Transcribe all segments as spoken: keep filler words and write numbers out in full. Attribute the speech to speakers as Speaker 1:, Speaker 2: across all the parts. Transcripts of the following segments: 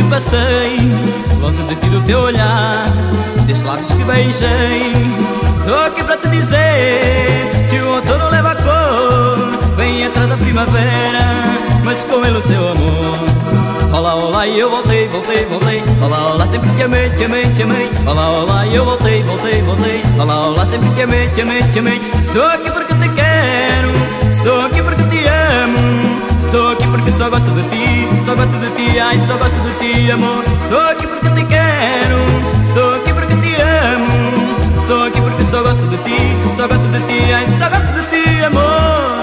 Speaker 1: passei, longe de ti do teu olhar, destes lábios que beijei. Estou aqui para te dizer que o outono leva a cor, vem atrás da primavera, mas com ele o seu amor. Olá, olá, e eu voltei, voltei, voltei. Olá, olá, sempre te amei, te amei, te amei. Olá, olá, e eu voltei, voltei, voltei. Olá, olá, sempre te amei, te amei, te amei. Estou aqui porque te quero, estou aqui porque te amo. Estou aqui porque só gosto de ti, só gosto de ti, ai, só gosto de ti, amor. Estou aqui porque te quero, estou aqui porque te amo. Estou aqui porque só gosto de ti, só gosto de ti, ai, só gosto de ti, amor.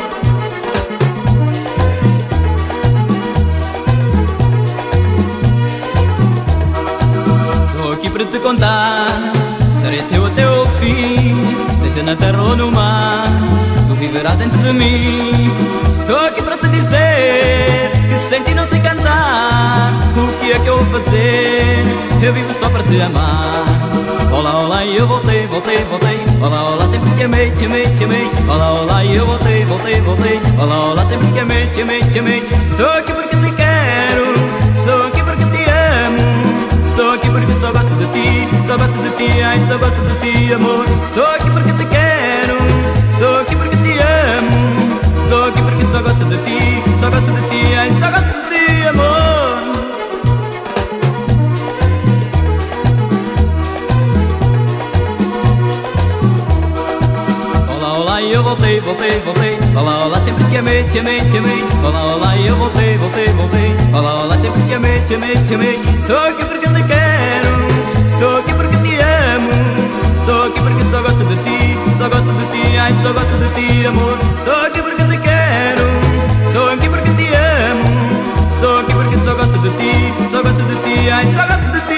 Speaker 1: Estou aqui para te contar, serei teu até o fim, seja na terra ou no mar, tu viverás dentro de mim. Estou aqui para te dizer que sem ti não sei cantar. O que é que eu vou fazer? Eu vivo só para te amar. Olá, olá, e eu voltei, voltei, voltei. Olá, olá, sempre te amei, te amei, te amei. Olá, olá, e eu voltei, voltei, voltei. Olá, olá, sempre te amei, te amei, te amei. Estou aqui porque te quero, estou aqui porque te amo. Estou aqui porque só gosto de ti, só gosto de ti, ai, só gosto de ti, amor. Estou aqui porque te quero, estou aqui porque te amo. Estou aqui porque só gosto de ti, só gosto de ti, ai, só gosto de ti, amor. Olá, olá, e eu voltei, voltei, voltei. Olá, olá, sempre te amei, te amei, te amei. Olá, olá, e eu voltei, voltei, voltei. Olá, olá, sempre te amei, te amei, te amei. Estou aqui porque te quero, estou aqui porque te amo. Estou aqui porque só gosto de ti, só gosto de ti, ai, só gosto de ti, amor. Estou aqui porque te quero, estou aqui porque te amo. Estou aqui porque só gosto de ti, só gosto de ti, ai, só gosto de ti.